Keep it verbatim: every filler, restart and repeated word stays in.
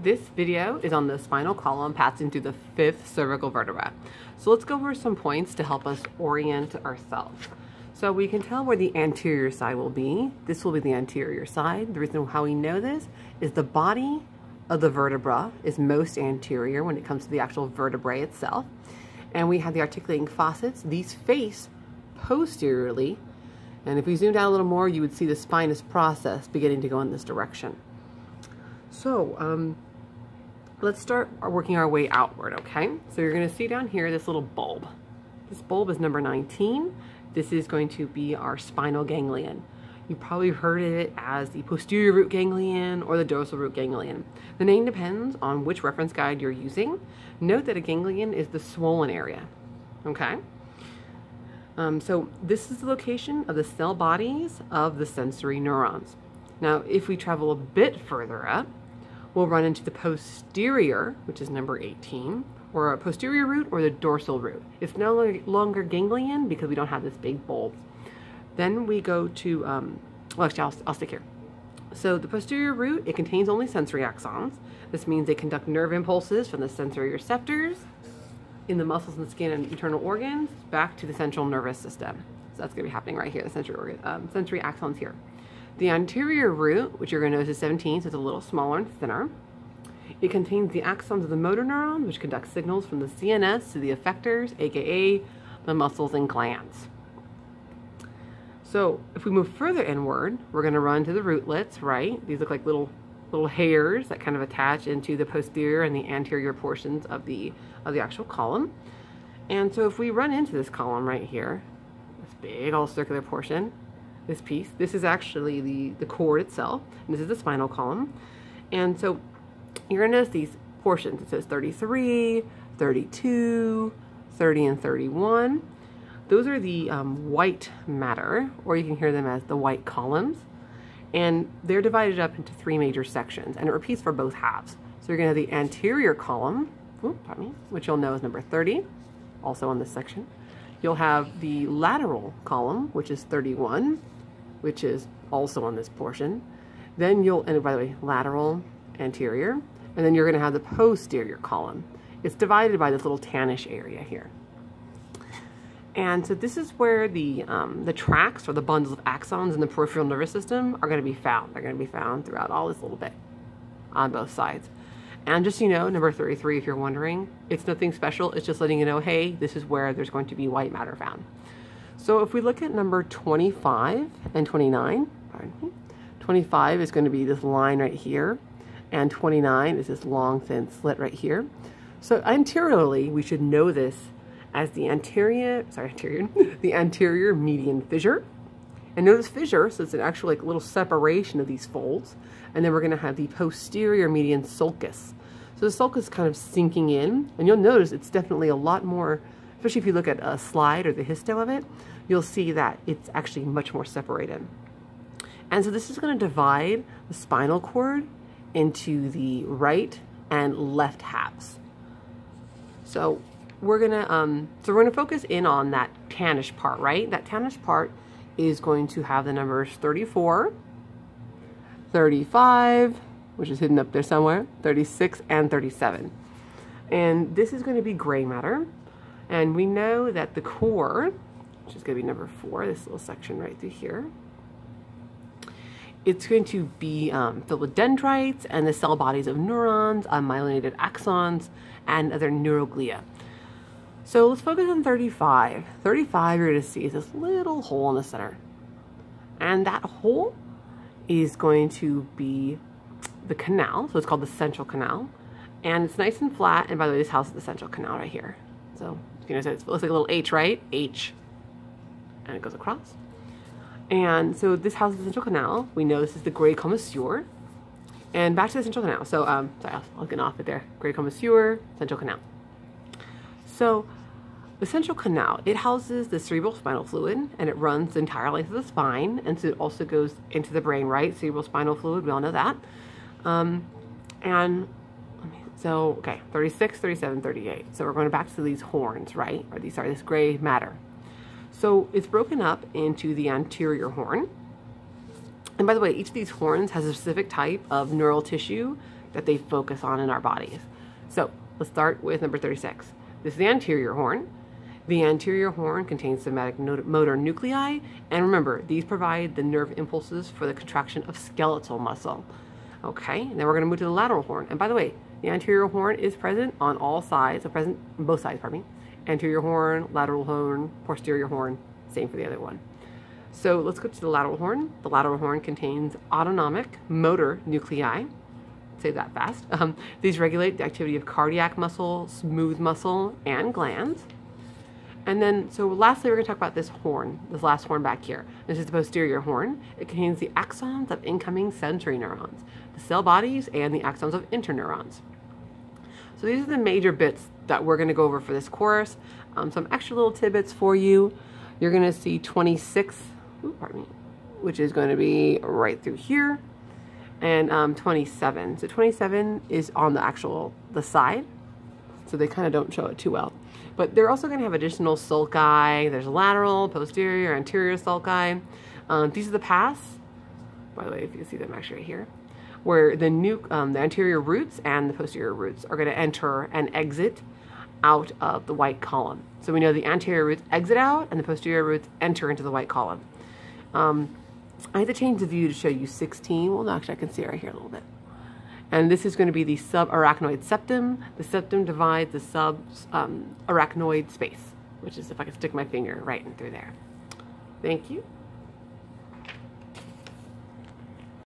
This video is on the spinal column passing through the fifth cervical vertebra. So let's go over some points to help us orient ourselves. So we can tell where the anterior side will be. This will be the anterior side. The reason how we know this is the body of the vertebra is most anterior when it comes to the actual vertebrae itself. And we have the articulating facets. These face posteriorly. And if we zoomed out a little more, you would see the spinous process beginning to go in this direction. So um, let's start working our way outward, okay? So you're gonna see down here this little bulb. This bulb is number nineteen. This is going to be our spinal ganglion. You probably heard of it as the posterior root ganglion or the dorsal root ganglion. The name depends on which reference guide you're using. Note that a ganglion is the swollen area, okay? Um, so this is the location of the cell bodies of the sensory neurons. Now, if we travel a bit further up, we'll run into the posterior, which is number eighteen, or a posterior root or the dorsal root. It's no longer ganglion because we don't have this big bulb. Then we go to, um, well, actually, I'll, I'll stick here. So the posterior root, it contains only sensory axons. This means they conduct nerve impulses from the sensory receptors in the muscles and skin and internal organs back to the central nervous system. So that's going to be happening right here, the sensory organ, um, sensory axons here. The anterior root, which you're going to notice is seventeen, so it's a little smaller and thinner. It contains the axons of the motor neuron, which conduct signals from the C N S to the effectors, aka the muscles and glands. So if we move further inward, we're going to run to the rootlets, right? These look like little little hairs that kind of attach into the posterior and the anterior portions of the of the actual column. And so if we run into this column right here, this big old circular portion, this piece, this is actually the, the cord itself, and this is the spinal column. And so you're going to notice these portions. It says thirty-three, thirty-two, thirty, and thirty-one. Those are the um, white matter, or you can hear them as the white columns. And they're divided up into three major sections, and it repeats for both halves. So you're going to have the anterior column, oops, pardon me, which you'll know is number thirty, also on this section. You'll have the lateral column, which is thirty-one, which is also on this portion. Then you'll, and by the way, lateral, anterior, and then you're going to have the posterior column. It's divided by this little tannish area here. And so this is where the, um, the tracts or the bundles of axons in the peripheral nervous system are going to be found. They're going to be found throughout all this little bit on both sides. And just so you know, number thirty-three, if you're wondering, it's nothing special. It's just letting you know, hey, this is where there's going to be white matter found. So if we look at number twenty-five and twenty-nine, pardon me, twenty-five is going to be this line right here, and twenty-nine is this long, thin slit right here. So anteriorly, we should know this as the anterior, sorry, anterior, the anterior median fissure. And notice fissure, so it's an actual like little separation of these folds. And then we're going to have the posterior median sulcus. So the sulcus is kind of sinking in, and you'll notice it's definitely a lot more, especially if you look at a slide or the histo of it, you'll see that it's actually much more separated. And so this is going to divide the spinal cord into the right and left halves. So we're gonna um, so we're gonna focus in on that tannish part, right? That tannish part is going to have the numbers thirty-four, thirty-five, which is hidden up there somewhere, thirty-six, and thirty-seven. And this is going to be gray matter. And we know that the core, which is going to be number four, this little section right through here, it's going to be um, filled with dendrites and the cell bodies of neurons, myelinated axons, and other neuroglia. So let's focus on thirty-five. thirty-five, you're going to see is this little hole in the center. And that hole is going to be the canal. So it's called the central canal. And it's nice and flat. And by the way, this house is the central canal right here. So you know, it looks like a little H, right? H. And it goes across. And so this house is the central canal. We know this is the gray commissure. And back to the central canal. So, um, sorry, I'll, I'll get off it there. Gray commissure, central canal. So the central canal, it houses the cerebral spinal fluid, and it runs the entire length of the spine, and so it also goes into the brain, right? Cerebral spinal fluid, we all know that. Um, and so, okay, thirty-six, thirty-seven, thirty-eight. So we're going back to these horns, right? Or these, sorry, this gray matter. So it's broken up into the anterior horn. And by the way, each of these horns has a specific type of neural tissue that they focus on in our bodies. So let's start with number thirty-six. This is the anterior horn. The anterior horn contains somatic motor nuclei, and remember, these provide the nerve impulses for the contraction of skeletal muscle. Okay, now we're going to move to the lateral horn. And by the way, the anterior horn is present on all sides, so present on both sides, pardon me. Anterior horn, lateral horn, posterior horn, same for the other one. So let's go to the lateral horn. The lateral horn contains autonomic motor nuclei. Say that fast. Um, these regulate the activity of cardiac muscle, smooth muscle, and glands. And then, so lastly, we're going to talk about this horn, this last horn back here. This is the posterior horn. It contains the axons of incoming sensory neurons, the cell bodies, and the axons of interneurons. So these are the major bits that we're going to go over for this course. Um, some extra little tidbits for you. You're going to see twenty-six, ooh, pardon me, which is going to be right through here, and um, twenty-seven. So twenty-seven is on the actual, the side, so they kind of don't show it too well. But they're also going to have additional sulci. There's lateral, posterior, anterior sulci. Um, these are the paths, by the way, if you can see them actually right here, where the, new, um, the anterior roots and the posterior roots are going to enter and exit out of the white column. So we know the anterior roots exit out and the posterior roots enter into the white column. Um, I had to change the view to show you sixteen. Well, no, actually, I can see it right here a little bit. And this is going to be the subarachnoid septum. The septum divides the subarachnoid um, space, which is if I can stick my finger right in through there. Thank you.